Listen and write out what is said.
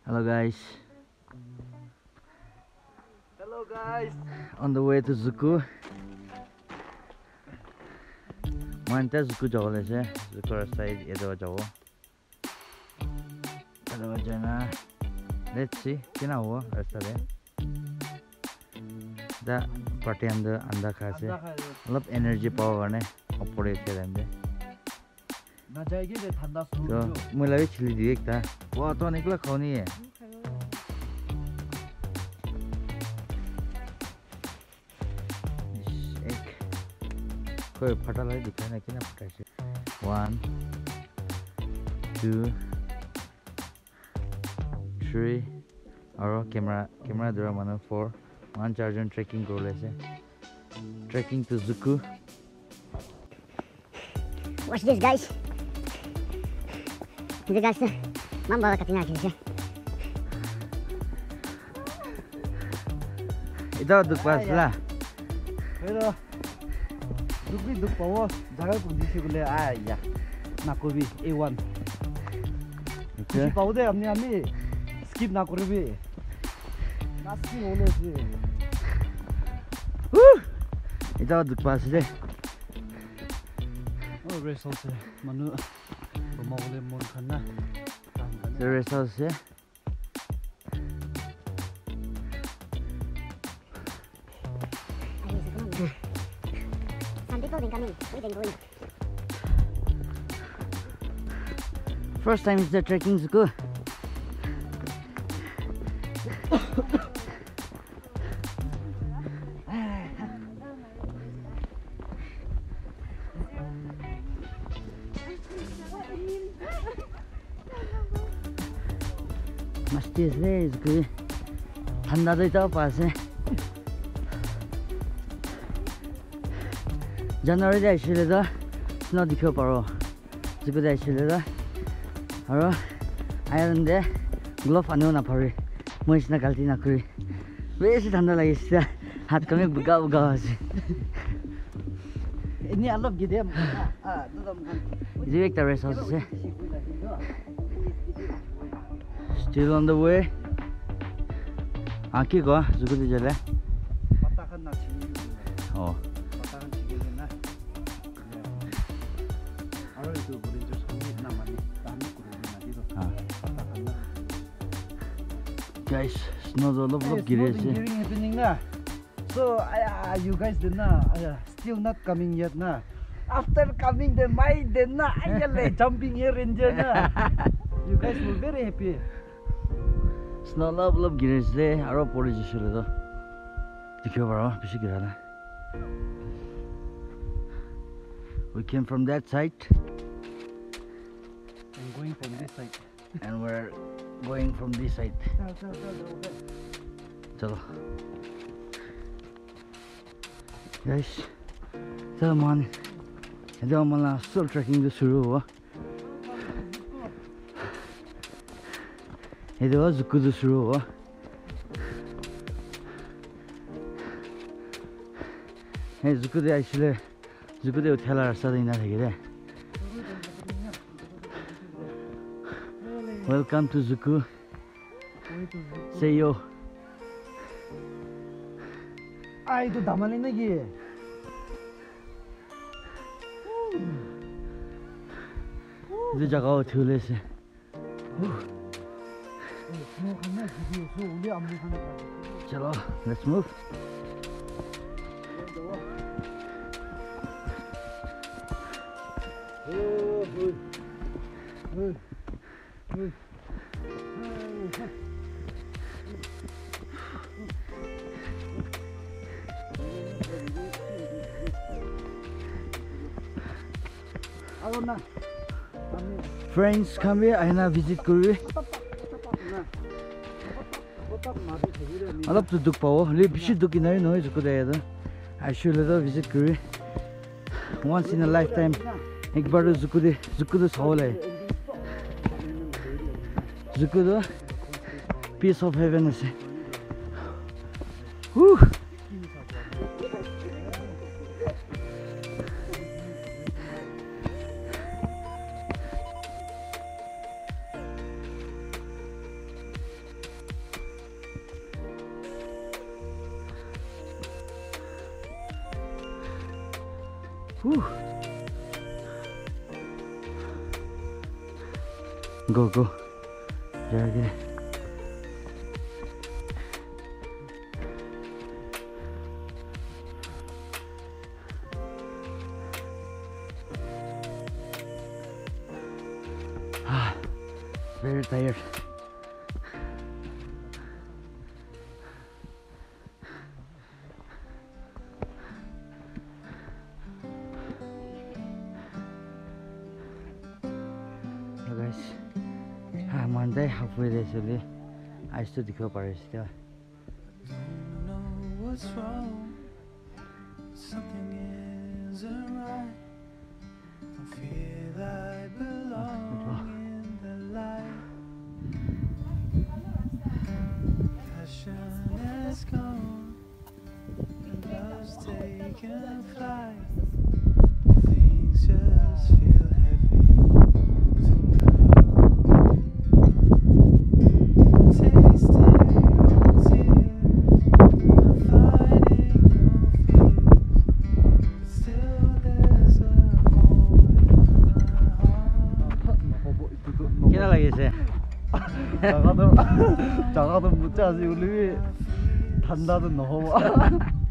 Hello guys. Hello guys. On the way to Dzukou. Manta Dzukou jawole se. Dzukou side edo jawo. Hello Jana. Let's see. Kina huwa rasta de. Da party anda khase. Love energy power garne opore chhelande. Na jayegi de thanda su. So mulai chili di ekta. Wa to nikla khoni hai. कोई फटा लाई दिखाई ना कि ना फटा से 1 2 3 और camera दूरा मानो 4 1 चार्जर ट्रैकिंग कर ले से trekking to Dzukou. Watch this guys. Ini guys, mamba la katina kisi. Ito dukpas lah. Pero Duk power jaga kondisi gule ya. Nakobi A1. Okay. Power de amni skip na korbi. Nasi hole se. Ito dukpas de. Oh result se manu pomole mon khana. The results se. Some people incoming. We then going. First time is the trekking Dzukou. Masti is there, Dzukou. Thanda to ito pass hai. January de aishile da snow dikhibo paro. Dzukou de aishile da. Aro iron de glove anu na pari. Moi isna galti na kuri. Beshi thanda lagise. Hat kami buga ase. Ini alop gidem. Dudam kan. Is ekta rest house ase. Still on the way. Aki go Dzukou de jale. Pata khan na chini. Oh. Guys, snow love gire se. Happening na. So you guys did na still not coming yet na. After coming the my did na ayale jumping here ranger na. You guys were very happy. Snow love gire se. Aro pori jishile do. Dikhibo paro bishi gira na. We came from that side. I'm going from this side. And we're going from this side. Chalo. Guys, chalo man. Ito mala soul trekking do shuru hua. Ito Dzukou do shuru hua. Hey Dzukou de aishile. Dzukou de uthela rasta de ina thakire. Welcome to Dzukou. Say yo. Ay to damali na gi. This jaga thule se. Chalo, let's move. Friends, come here. I na visit kuri. Alap to duk pawo. Le bishi duk inari no Dzukou de yada. I should visit kuri. Once in a lifetime. एक बार Dzukou do soul hai. Dzukou do piece of heaven ase. Woo! Whew. Go, go. There again. Very tired. So guys, Monday halfway there actually. I still Dzukou Paris still. Don't know what's wrong. Something isn't right. Don't feel I belong in the light. Passion has gone. Love's taken flight. Things just feel heavy tonight. Tasting no tears. I'm fighting no fears. But still there's a hole in my heart. Kina lagi sih? 작아도 작아도 못 자지 우리 단다든 너무